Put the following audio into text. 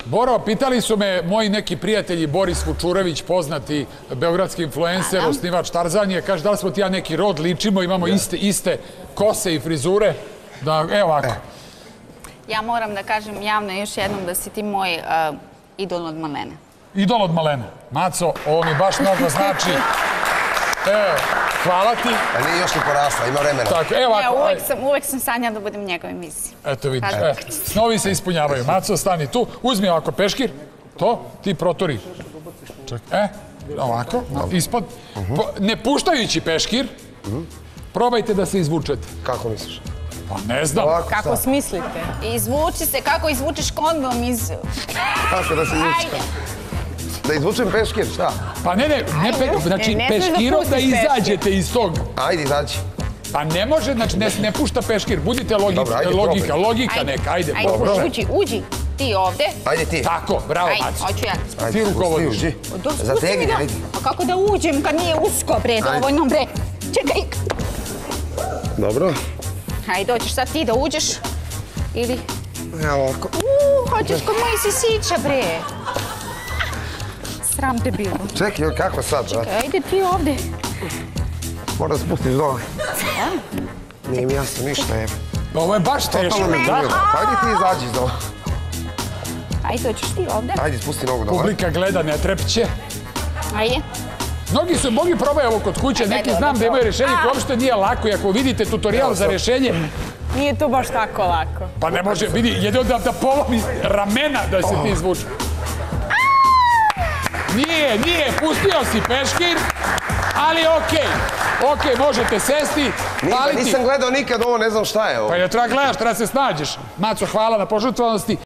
Boro, pitali su me moji neki prijatelji, Boris Vučurević, poznati beogradski influencer, osnivač Tarzanije, kaže da li smo ti ja neki rod, ličimo, imamo iste kose i frizure. Da, evo ovako. Ja moram da kažem javno još jednom da si ti moj idol od malene. Idol od malene. Maco, ovo mi baš mnogo znači. Evo, hvala ti. A nije još ni porasla, ima vremena. Tako, evo ovako. Uvek sam sanjala da budem u njegovoj emisiji. Eto vidiš, snovi se ispunjavaju. Maco, stani tu, uzmi ovako peškir, to, ti protori. Čekaj, ovako, ispod. Ne puštajući peškir, probajte da se izvučete. Kako misliš? Pa ne znam. Kako smislite? Izvuči se, kako izvučeš kondom iz... Kako da se izvučeš? Da izvučem peškir, šta? Pa ne, znači peškirom da izađete iz tog. Ajde, izađi. Pa ne može, znači ne pušta peškir, budite logika neka, ajde, pokušaj. Uđi, ti ovde. Ajde ti. Tako, bravo, Maco. Hoću ja. Ti rukovodiš. Zategni, ajde. A kako da uđem kad nije usko, bre, dovoljno, bre. Čekaj. Dobro. Hajde, hoćeš sad ti da uđeš? Ili... Evo ovako. Hoćeš kod moji sisića, bre. Sram te bilo. Čekaj, kako sad, brate? Ajde ti ovde. Moram spustiš dole. Nije mi jasno ništa, je. Ovo je baš teško, da? Ajde ti izađi iz dole. Ajde, hoćeš ti ovde. Ajde, spusti nogu dole. Publika gleda, ne trepće. Ajde. Mnogi probaju ovo kod kuće, neki znam da imaju rešenje koje uopšte nije lako i ako vidite tutorial za rešenje... Nije to baš tako lako. Pa ne može, vidi, jedno da polomi ramena da se ti izvuče. Nije, pustio si peškir, ali okej, možete sesti, paliti. Nisam gledao nikad ovo, ne znam šta je ovo. Pa je treba gledaš, treba se snađeš. Maco, hvala na požrtvovanosti.